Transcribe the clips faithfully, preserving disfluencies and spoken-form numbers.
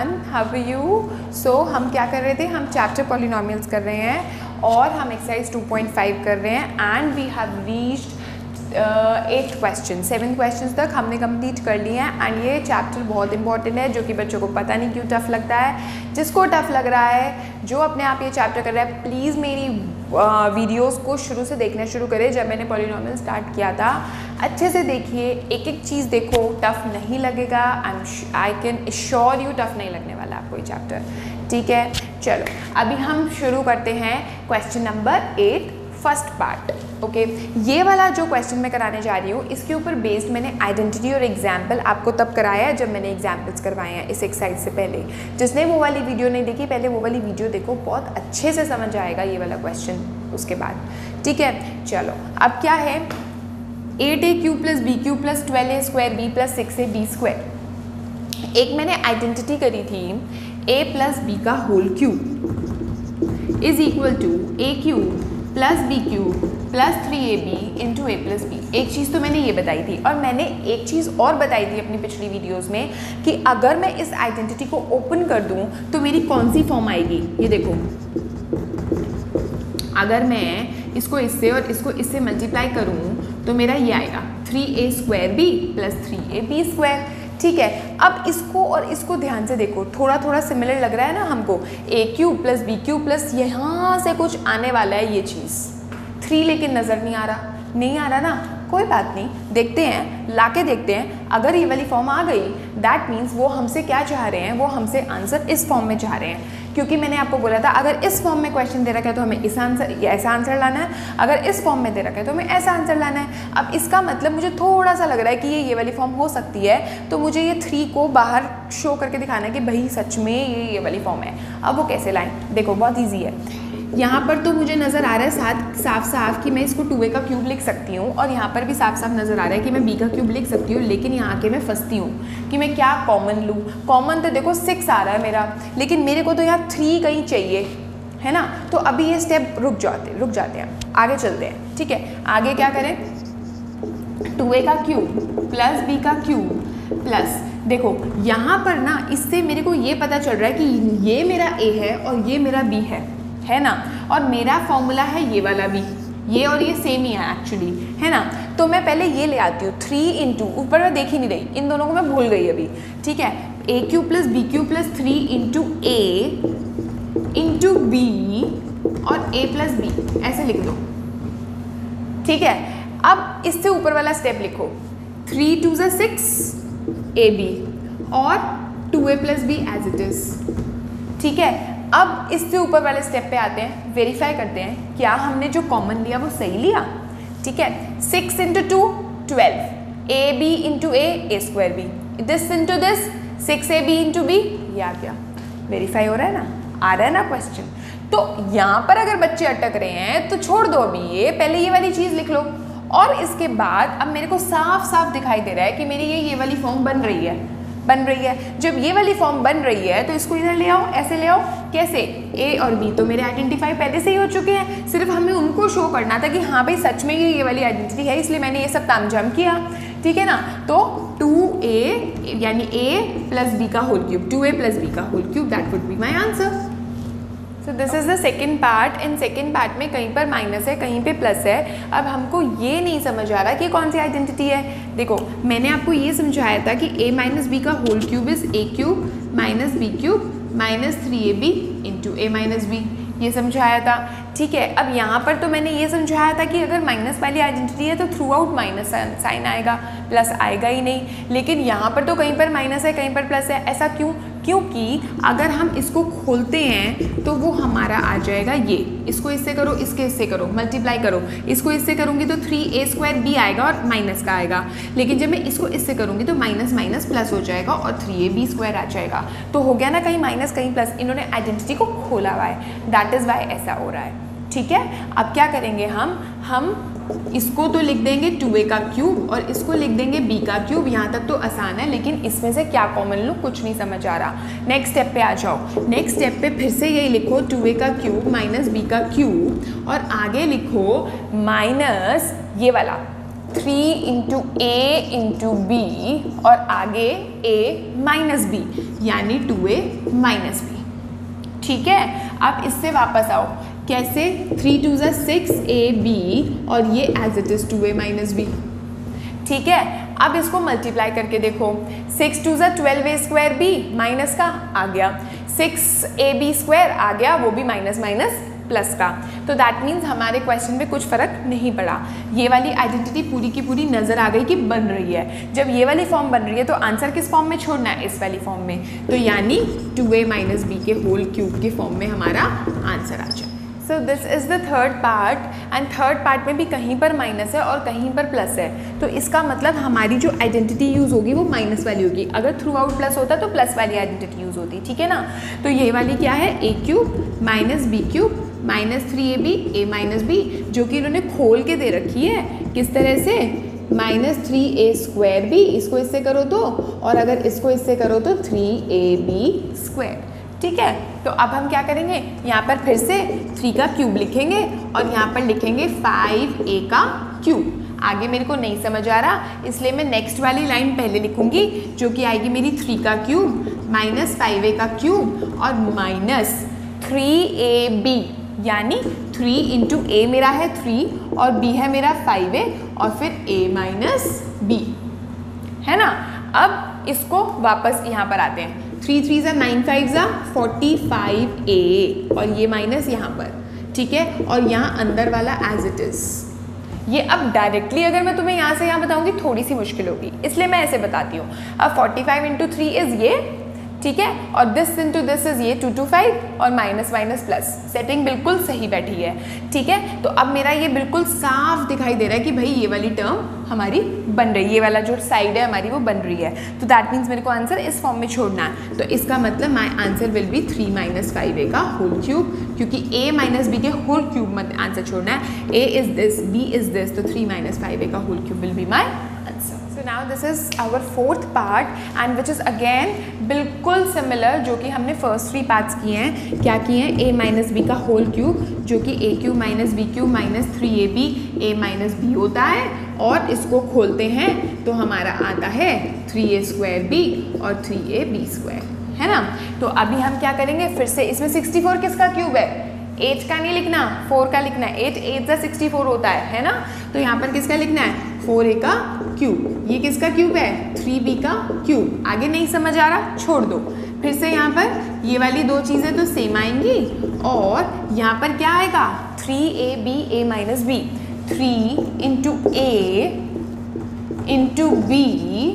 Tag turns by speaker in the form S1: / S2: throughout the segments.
S1: Everyone, how are you? So हम क्या कर रहे थे, हम चैप्टर पॉलिनोमियल्स कर रहे हैं और हम एक्सरसाइज टू पॉइंट फाइव कर रहे हैं and we have reached at question, seven question तक हमने कंप्लीट कर लिए हैं एंड ये चैप्टर बहुत इंपॉर्टेंट है जो कि बच्चों को पता नहीं क्यों टफ लगता है। जिसको टफ लग रहा है, जो अपने आप ये चैप्टर कर रहा है, प्लीज़ मेरी वीडियोस को शुरू से देखना शुरू करें। जब मैंने पॉलिनोमियल स्टार्ट किया था, अच्छे से देखिए, एक एक चीज़ देखो, टफ नहीं लगेगा। I am I can assure you tough नहीं लगने वाला आपको ये चैप्टर, ठीक है। चलो अभी हम शुरू करते हैं question number eight, first part. Okay okay. ये वाला जो क्वेश्चन मैं कराने जा रही हूँ, इसके ऊपर बेस्ड मैंने आइडेंटिटी और एग्जाम्पल आपको तब कराया है जब मैंने एग्जाम्पल्स करवाए हैं इस एक्सरसाइज से पहले। जिसने वो वाली वीडियो नहीं देखी, पहले वो वाली वीडियो देखो, बहुत अच्छे से समझ आएगा ये वाला क्वेश्चन उसके बाद, ठीक है। चलो अब क्या है, eight a cube plus b cube plus twelve a square b plus six a b square. एक मैंने आइडेंटिटी करी थी, ए प्लस बी का whole cube is equal to a cube plus b cube plus three a b into a plus b. एक चीज़ तो मैंने ये बताई थी और मैंने एक चीज़ और बताई थी अपनी पिछली वीडियोस में कि अगर मैं इस आइडेंटिटी को ओपन कर दूं तो मेरी कौन सी फॉर्म आएगी। ये देखो, अगर मैं इसको इससे और इसको इससे मल्टीप्लाई करूं तो मेरा ये आएगा three a square b plus three a b square, ठीक है। अब इसको और इसको ध्यान से देखो, थोड़ा थोड़ा सिमिलर लग रहा है ना हमको। A cube plus b cube plus यहाँ से कुछ आने वाला है ये चीज़, थ्री लेकिन नज़र नहीं आ रहा, नहीं आ रहा ना, कोई बात नहीं, देखते हैं, लाके देखते हैं। अगर ये वाली फॉर्म आ गई, दैट मीन्स वो हमसे क्या चाह रहे हैं, वो हमसे आंसर इस फॉर्म में चाह रहे हैं। क्योंकि मैंने आपको बोला था अगर इस फॉर्म में क्वेश्चन दे रखा है तो हमें इस आंसर ऐसा आंसर लाना है, अगर इस फॉर्म में दे रखा है तो हमें ऐसा आंसर लाना है। अब इसका मतलब मुझे थोड़ा सा लग रहा है कि ये ये वाली फॉर्म हो सकती है, तो मुझे ये थ्री को बाहर शो करके दिखाना है कि भाई सच में ये ये वाली फॉर्म है। अब वो कैसे लाएँ, देखो बहुत ईजी है। यहाँ पर तो मुझे नज़र आ रहा है साथ साफ साफ कि मैं इसको टू ए का क्यूब लिख सकती हूँ और यहाँ पर भी साफ साफ नज़र आ रहा है कि मैं बी का क्यूब लिख सकती हूँ, लेकिन यहाँ आके मैं फंसती हूँ कि मैं क्या कॉमन लूँ। कॉमन तो देखो सिक्स आ रहा है मेरा, लेकिन मेरे को तो यहाँ थ्री कहीं चाहिए, है ना। तो अभी ये स्टेप रुक जाते रुक जाते हैं आगे चलते हैं, ठीक है। आगे क्या करें, टू ए का क्यूब प्लस बी का क्यूब प्लस, देखो यहाँ पर ना इससे मेरे को ये पता चल रहा है कि ये मेरा ए है और ये मेरा बी है, है ना, और मेरा फॉर्मूला है ये वाला भी, ये और ये सेम ही है एक्चुअली, है ना। तो मैं पहले ये ले आती हूँ, थ्री इंटू, ऊपर मैं देख ही नहीं रही, इन दोनों को मैं भूल गई अभी, ठीक है। A cube plus b cube plus three into a into b और ए प्लस बी, ऐसे लिख दो, ठीक है। अब इससे ऊपर वाला स्टेप लिखो, थ्री टू ज़ा सिक्स ए बी और two a plus b as it is, ठीक है। अब इससे ऊपर वाले स्टेप पे आते हैं, वेरीफाई करते हैं क्या हमने जो कॉमन लिया वो सही लिया, ठीक है। Six into two twelve, a b into a a square b, this into this six a b into b, ये आ गया। वेरीफाई हो रहा है ना, आ रहा है ना क्वेश्चन। तो यहाँ पर अगर बच्चे अटक रहे हैं तो छोड़ दो अभी ये, पहले ये वाली चीज़ लिख लो और इसके बाद अब मेरे को साफ साफ दिखाई दे रहा है कि मेरी ये ये वाली फॉर्म बन रही है बन रही है जब ये वाली फॉर्म बन रही है तो इसको इधर ले आओ, ऐसे ले आओ। कैसे, ए और बी तो मेरे आइडेंटिफाई पहले से ही हो चुके हैं, सिर्फ हमें उनको शो करना था कि हाँ भाई सच में ये ये वाली आइडेंटिटी है, इसलिए मैंने ये सब तामझाम किया, ठीक है ना। तो टू ए यानी ए प्लस बी का whole cube, two a plus b का whole cube, that would be my answer. So this is the second part. इन सेकेंड पार्ट में कहीं पर माइनस है, कहीं पे प्लस है। अब हमको ये नहीं समझ आ रहा कि कौन सी आइडेंटिटी है। देखो मैंने आपको ये समझाया था कि a माइनस बी का whole cube is a cube minus b cube minus three a b into a minus b, ये समझाया था, ठीक है। अब यहाँ पर तो मैंने ये समझाया था कि अगर माइनस वाली आइडेंटिटी है तो थ्रू आउट माइनस साइन आएगा, प्लस आएगा ही नहीं। लेकिन यहाँ पर तो कहीं पर माइनस है, कहीं पर प्लस है। ऐसा क्यों? क्योंकि अगर हम इसको खोलते हैं तो वो हमारा आ जाएगा ये, इसको इससे करो, इसके इससे करो, मल्टीप्लाई करो, इसको इससे करूँगी तो थ्री ए स्क्वायर बी आएगा और माइनस का आएगा। लेकिन जब मैं इसको इससे करूँगी तो माइनस माइनस प्लस हो जाएगा और थ्री ए बी स्क्वायर आ जाएगा। तो हो गया ना, कहीं माइनस कहीं प्लस, इन्होंने आइडेंटिटी को खोला हुआ है, दैट इज़ वाई ऐसा हो रहा है, ठीक है। अब क्या करेंगे हम हम इसको तो लिख देंगे टू ए का क्यूब और इसको लिख देंगे बी का क्यूब। यहाँ तक तो आसान है, लेकिन इसमें से क्या कॉमन लूँ कुछ नहीं समझ आ रहा। नेक्स्ट स्टेप पे आ जाओ। नेक्स्ट स्टेप पे फिर से यही लिखो, टू ए का क्यूब माइनस बी का क्यूब और आगे लिखो माइनस ये वाला three into a into b और आगे ए माइनस बी यानी टू ए माइनस बी। ठीक है, अब इससे वापस आओ। कैसे? थ्री टू ज़ा सिक्स ए बी और ये as it is two a minus b. ठीक है, अब इसको मल्टीप्लाई करके देखो। सिक्स टू ज़ा twelve a square b minus का आ गया, सिक्स ए बी स्क्वायर आ गया, वो भी माइनस माइनस प्लस का। तो दैट मीन्स हमारे क्वेश्चन में कुछ फ़र्क नहीं पड़ा। ये वाली आइडेंटिटी पूरी की पूरी नज़र आ गई कि बन रही है। जब ये वाली फॉर्म बन रही है तो आंसर किस फॉर्म में छोड़ना है? इस वाली फॉर्म में। तो यानी टू ए माइनस बी के होल क्यूब के फॉर्म में हमारा आंसर आ जाए। So this is the third part and third part में भी कहीं पर माइनस है और कहीं पर प्लस है। तो इसका मतलब हमारी जो आइडेंटिटी यूज़ होगी वो माइनस वाली होगी। अगर थ्रू आउट प्लस होता तो प्लस वाली आइडेंटिटी यूज़ होती। ठीक है ना? तो ये वाली क्या है? A cube minus b cube minus three a b a minus b, जो कि इन्होंने खोल के दे रखी है। किस तरह से? Minus three a square b, इसको इससे करो तो, और अगर इसको इससे करो तो थ्री ए बी स्क्वायर। ठीक है, तो अब हम क्या करेंगे? यहाँ पर फिर से थ्री का क्यूब लिखेंगे और यहाँ पर लिखेंगे फाइव ए का क्यूब। आगे मेरे को नहीं समझ आ रहा, इसलिए मैं नेक्स्ट वाली लाइन पहले लिखूंगी, जो कि आएगी मेरी थ्री का क्यूब माइनस फाइव ए का क्यूब और माइनस थ्री ए बी, यानी थ्री इंटू ए मेरा है थ्री और बी है मेरा फाइव ए और फिर ए माइनस बी, है ना? अब इसको वापस यहाँ पर आते हैं। थ्री थ्री ज़ा नाइन, फाइव ज़ा फोर्टी फाइव ए और ये माइनस यहाँ पर। ठीक है, और यहाँ अंदर वाला एज इट इज़। ये अब डायरेक्टली अगर मैं तुम्हें यहाँ से यहाँ बताऊँगी थोड़ी सी मुश्किल होगी, इसलिए मैं ऐसे बताती हूँ। अब forty five into three is ये, ठीक है, और दिस इंटू दिस इज ये टू टू फाइव और माइनस माइनस प्लस। सेटिंग बिल्कुल सही बैठी है। ठीक है, तो अब मेरा ये बिल्कुल साफ दिखाई दे रहा है कि भाई ये वाली टर्म हमारी बन रही है, ये वाला जो साइड है हमारी वो बन रही है। तो दैट मीन्स मेरे को आंसर इस फॉर्म में छोड़ना है। तो इसका मतलब my answer will be three minus five a का होल क्यूब, क्योंकि ए माइनस बी के होल क्यूब मत आंसर छोड़ना है। A is this, b is this, तो थ्री माइनस फाइव ए का whole cube will be my answer. So now this is our fourth part and which is again बिल्कुल similar जो कि हमने first three parts किए हैं। क्या किए हैं? a माइनस बी का होल क्यूब, जो कि a cube minus b cube minus three a b a minus b होता है, और इसको खोलते हैं तो हमारा आता है थ्री ए स्क्वायर बी और थ्री ए बी स्क्वायर, है ना? तो अभी हम क्या करेंगे? फिर से इसमें सिक्सटी फोर किसका क्यूब है? एट का नहीं लिखना, फोर का लिखना है। एट एट ज़ा सिक्सटी फोर होता है, है ना? तो यहाँ पर किसका लिखना है? फोर ए का क्यूब। ये किसका क्यूब है? थ्री बी का क्यूब। आगे नहीं समझ आ रहा? छोड़ दो। फिर से यहाँ पर ये वाली दो चीज़ें तो सेम आएंगी और यहाँ पर क्या आएगा? Three a b a minus b, three into a into b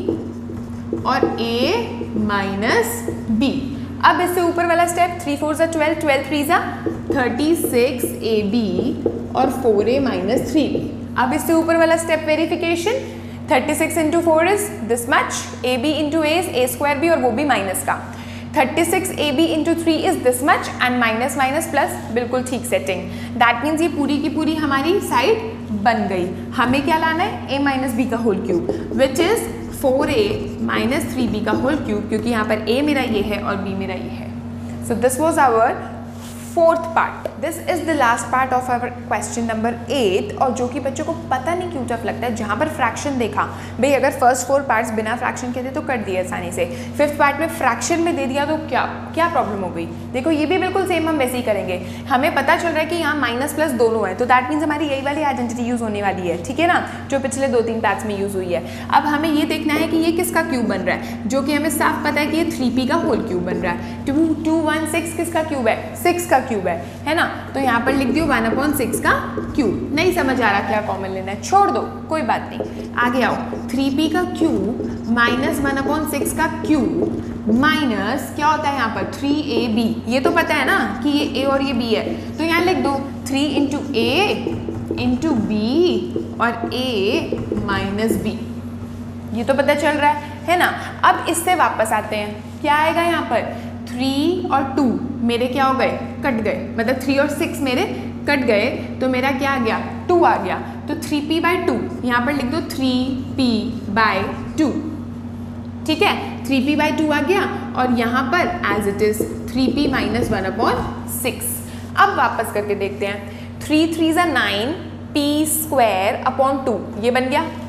S1: और ए माइनस बी। अब इससे ऊपर वाला स्टेप, थ्री फोर ज़ा ट्वेल्व, ट्वेल्व थ्री ज़ा थर्टी सिक्स ए बी और four a minus three b. अब इससे ऊपर वाला step verification, thirty six into four is this much, a b into a is a square b और वो भी माइनस का। Thirty six a b into three is this much and minus minus plus, बिल्कुल ठीक setting. That means ये पूरी की पूरी हमारी साइड बन गई। हमें क्या लाना है? ए माइनस बी का whole cube which is four a minus three b का होल क्यूब, क्योंकि यहाँ पर ए मेरा ये है और बी मेरा ये है। So this was our fourth part. This is the last part of our question number eight, और जो कि बच्चों को पता नहीं क्यों टफ लगता है। जहाँ पर फ्रैक्शन देखा, भाई अगर फर्स्ट फोर पार्ट्स बिना फ्रैक्शन के थे तो कर दिए आसानी से, फिफ्थ पार्ट में फ्रैक्शन में दे दिया तो क्या क्या प्रॉब्लम हो गई? देखो ये भी बिल्कुल सेम हम वैसे ही करेंगे। हमें पता चल रहा है कि यहाँ माइनस प्लस दोनों है, तो दैट मीन्स हमारी यही वाली आइडेंटिटी यूज़ होने वाली है, ठीक है ना, जो पिछले दो तीन पार्ट्स में यूज़ हुई है। अब हमें ये देखना है कि ये किसका क्यूब बन रहा है, जो कि हमें साफ पता है कि ये थ्री पी का होल क्यूब बन रहा है। टू टू वन सिक्स किसका क्यूब है? सिक्स का क्यूब है, है ना? तो यहाँ पर लिख दियो वन अपॉन सिक्स का क्यूब। नहीं समझ आ रहा क्या कॉमन लेना है? छोड़ दो, कोई बात नहीं। आगे आओ, थ्री पी का cube minus one upon six का क्यूब माइनस क्या होता है यहाँ पर? Three a b. ये तो पता है ना कि ये ए और ये बी है, तो यहाँ लिख दो three into a into b और ए माइनस बी। ये तो पता चल रहा है, है ना? अब इससे वापस आते हैं, क्या आएगा यहाँ पर? थ्री और टू मेरे क्या हो गए? कट गए, मतलब थ्री और सिक्स मेरे कट गए, तो मेरा क्या आ गया? टू आ गया। तो थ्री पी बाई टू, यहाँ पर लिख दो थ्री पी बाई टू, ठीक है? थ्री पी बाई टू आ गया और यहाँ पर as it is three p minus one upon six. अब वापस करके देखते हैं, थ्री थ्री ज़ा nine, p square upon two, ये बन गया,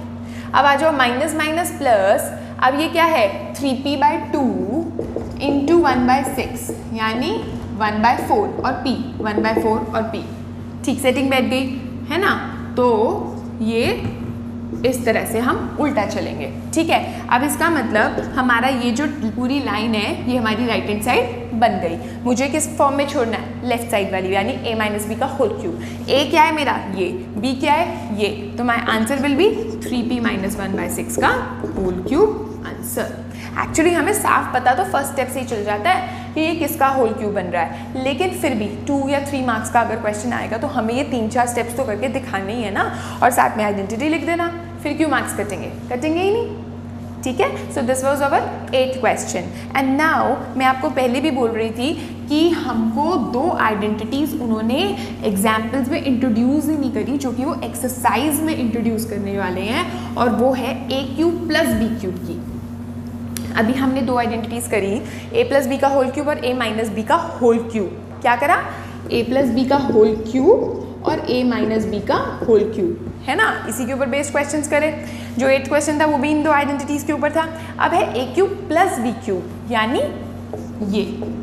S1: अब आ जाओ माइनस माइनस प्लस, अब ये क्या है three p by two into one by six यानी वन बाय फोर और p वन बाय फोर और p। ठीक सेटिंग बैठ गई है ना। तो ये इस तरह से हम उल्टा चलेंगे। ठीक है, अब इसका मतलब हमारा ये जो पूरी लाइन है ये हमारी राइट हैंड साइड बन गई। मुझे किस फॉर्म में छोड़ना है, लेफ्ट साइड वाली, यानी a माइनस बी का होल क्यूब। a क्या है मेरा ये, b क्या है ये, तो my answer will be three p minus one by six का होल क्यूब आंसर। एक्चुअली हमें साफ पता तो फर्स्ट स्टेप से ही चल जाता है कि ये किसका होल क्यूब बन रहा है, लेकिन फिर भी टू या थ्री मार्क्स का अगर क्वेश्चन आएगा तो हमें ये तीन चार स्टेप्स तो करके दिखाने ही है ना, और साथ में आइडेंटिटी लिख देना, फिर क्यों मार्क्स कटेंगे, कटेंगे ही नहीं। ठीक है, so this was our eight question. And now मैं आपको पहले भी बोल रही थी कि हमको दो आइडेंटिटीज़ उन्होंने एग्जाम्पल्स में इंट्रोड्यूस ही नहीं करी, जो कि वो एक्सरसाइज में इंट्रोड्यूस करने वाले हैं, और वो है a cube plus b cube की। अभी हमने दो आइडेंटिटीज़ करी, a प्लस बी का होल क्यूब और a माइनस बी का होल क्यूब। क्या करा, a प्लस बी का होल क्यूब और a माइनस बी का होल क्यूब, है ना। इसी के ऊपर बेस्ड क्वेश्चंस करे। जो एट क्वेश्चन था वो भी इन दो आइडेंटिटीज़ के ऊपर था। अब है a cube plus b cube, यानी ये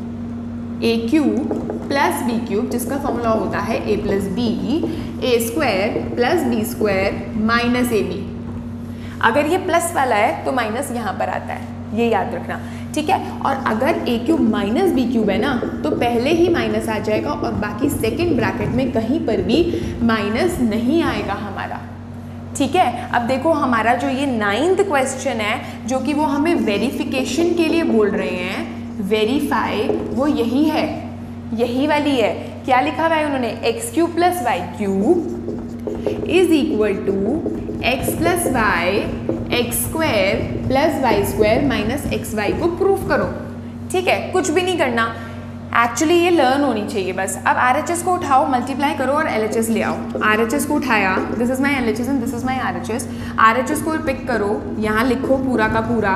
S1: a cube plus b cube, जिसका फॉर्मूला होता है a plus b a square plus b square minus a b. अगर ये प्लस वाला है तो माइनस यहाँ पर आता है, ये याद रखना। ठीक है, और अगर a cube minus b cube है ना तो पहले ही माइनस आ जाएगा और बाकी सेकंड ब्रैकेट में कहीं पर भी माइनस नहीं आएगा हमारा। ठीक है, अब देखो हमारा जो ये नाइन्थ क्वेश्चन है, जो कि वो हमें वेरिफिकेशन के लिए बोल रहे हैं, वेरीफाई, वो यही है, यही वाली है। क्या लिखा हुआ है उन्होंने, x cube plus y cube is equal to x plus y x square plus y square minus x y को प्रूफ करो। ठीक है, कुछ भी नहीं करना, एक्चुअली ये लर्न होनी चाहिए बस। अब आर एच एस को उठाओ, मल्टीप्लाई करो और एल एच एस ले आओ। आर एच एस को उठाया, this is my L H S and this is my R H S. R H S को पिक करो, यहाँ लिखो पूरा का पूरा,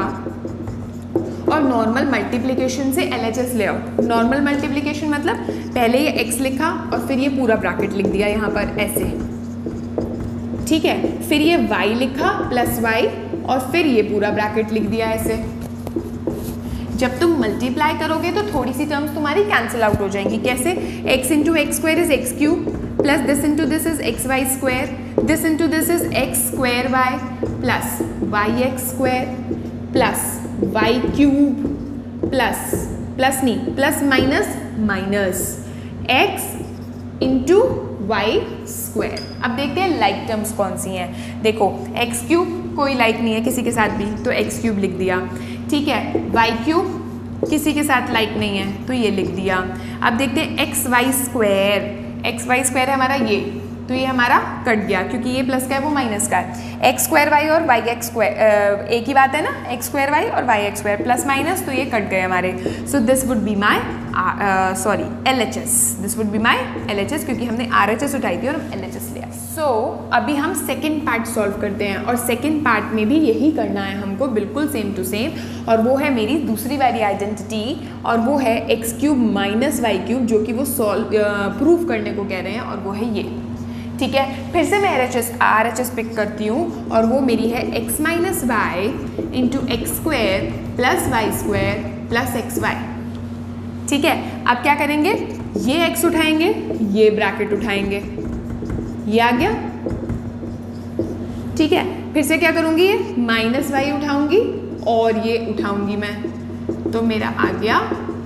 S1: और नॉर्मल मल्टीप्लिकेशन से एल एच एस ले आओ। नॉर्मल मल्टीप्लिकेशन मतलब पहले ये x लिखा और फिर ये पूरा ब्रैकेट लिख दिया यहाँ पर ऐसे। ठीक है, फिर ये y लिखा प्लस y और फिर ये पूरा ब्रैकेट लिख दिया ऐसे। जब तुम मल्टीप्लाई करोगे तो थोड़ी सी टर्म्स तुम्हारी कैंसिल आउट हो जाएंगी। कैसे, x into x square is x cube plus this into this is x y square, this into this is x square y plus y x square plus y cube plus plus नहीं plus minus minus x into y square. अब देखते हैं like terms कौन सी हैं। देखो x cube कोई like नहीं है किसी के साथ भी, तो एक्स क्यूब लिख दिया। ठीक है, वाई क्यूब किसी के साथ लाइक नहीं है तो ये लिख दिया। अब देखते हैं x y square, x y square है हमारा ये, तो ये हमारा कट गया क्योंकि ये प्लस का है वो माइनस का है। एक्स स्क्वायर वाई और वाई एक्स स्क्वायर एक ही बात है ना, एक्स स्क्वायर वाई और y x square plus minus, तो ये कट गए हमारे। So this would be my sorry L H S, this would be my L H S, क्योंकि हमने आर एच एस उठाई थी और हम एल एच एस लिया। सो so, अभी हम सेकेंड पार्ट सॉल्व करते हैं, और सेकेंड पार्ट में भी यही करना है हमको, बिल्कुल सेम टू सेम, और वो है मेरी दूसरी वाली आइडेंटिटी, और वो है x cube minus y cube, जो कि वो सॉल्व प्रूव करने को कह रहे हैं, और वो है ये। ठीक है, फिर से मैं R H S R H S pick करती हूँ, और वो मेरी है x minus y into x square plus y square plus x y. ठीक है, अब क्या करेंगे, ये x उठाएंगे, ये ब्रैकेट उठाएंगे, ये आ गया। ठीक है, फिर से क्या करूँगी, ये माइनस वाई उठाऊंगी और ये उठाऊंगी मैं, तो मेरा आ गया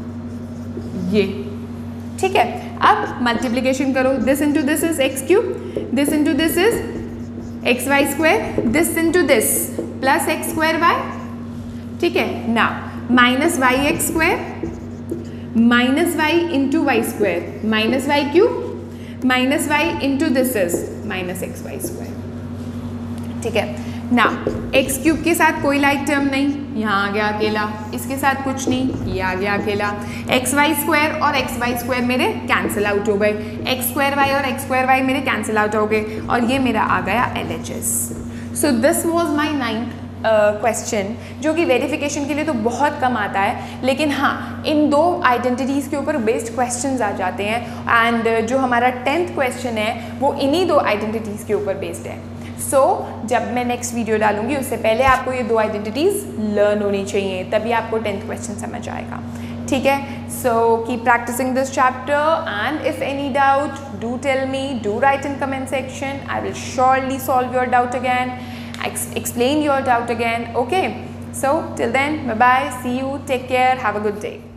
S1: ये। ठीक है, अब मल्टीप्लिकेशन करो, this into this is x cube, this into this is x y square, this into this plus x square y. ठीक है, ना minus y x square minus y into y square minus y cube minus y into this is minus x y square. ठीक है ना, x cube के साथ कोई like term नहीं, यहाँ आ गया अकेला, इसके साथ कुछ नहीं, ये आ गया अकेला। एक्स वाई स्क्वायर और एक्स वाई स्क्वायर मेरे कैंसिल आउट हो गए, एक्स स्क्वायर वाई और एक्स स्क्वायर वाई मेरे कैंसिल आउट हो गए, और ये मेरा आ गया L H S. So this was my ninth question, जो कि वेरिफिकेशन के लिए तो बहुत कम आता है, लेकिन हाँ इन दो आइडेंटिटीज़ के ऊपर बेस्ड क्वेश्चंस आ जाते हैं, एंड uh, जो हमारा टेंथ क्वेश्चन है वो इन्हीं दो आइडेंटिटीज़ के ऊपर बेस्ड है। सो so, जब मैं नेक्स्ट वीडियो डालूंगी उससे पहले आपको ये दो आइडेंटिटीज़ लर्न होनी चाहिए, तभी आपको टेंथ क्वेश्चन समझ आएगा, ठीक है। So keep practising this chapter and if any doubt do tell me, do write in comment section, I will surely solve your doubt again, explain your doubt again, okay? So till then, bye bye, see you, take care, have a good day.